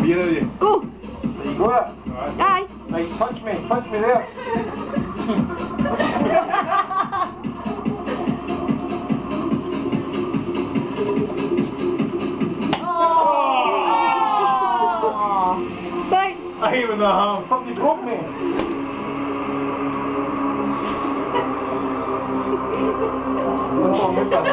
You're ready? Go. There you go. Aye. Right, touch me there. Sorry. I even know how. Somebody broke me. What's wrong with that?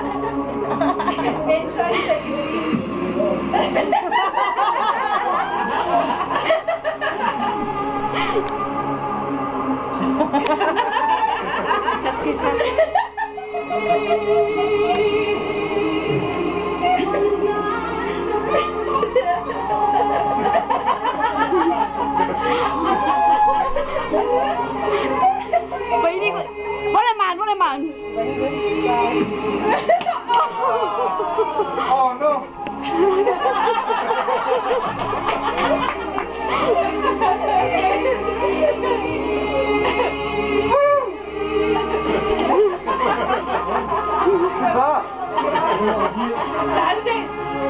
What am I? Oh no. What's that? Sandy.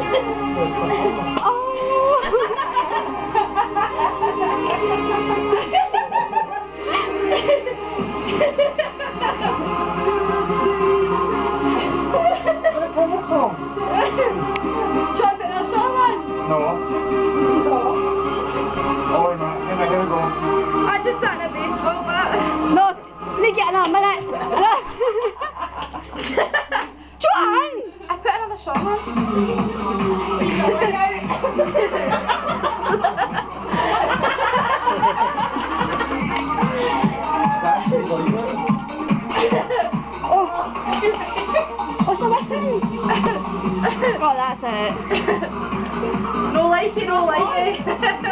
Try putting a song on. No. Oh wait a minute, I gotta go. I just sat in a baseball bat. No, sneak it another minute. Joanne! I put another song on. What's the weapon? Oh, that's it. No likey, no likey.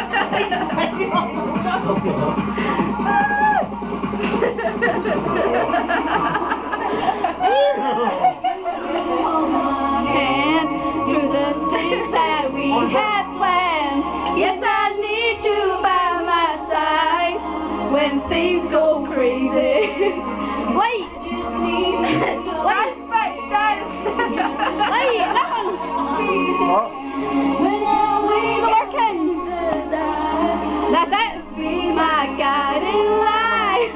And through the things that we had planned, yes, I need you by my side when things go crazy. Wait! Dance, bitch, dance! Wait, that one! It's working! That's it! Be my guiding light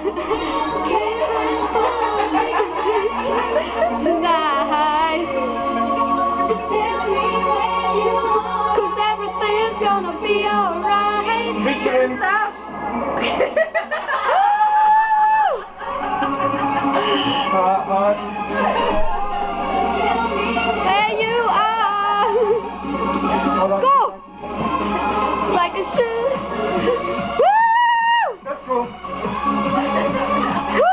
tonight. Just tell me where you are, 'cause everything's gonna be alright. Mission. There you are. Go. Like a shoe. Woo! Let's go. Woo!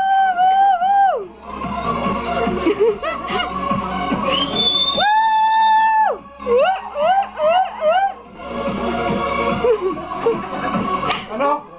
Woo! Enough.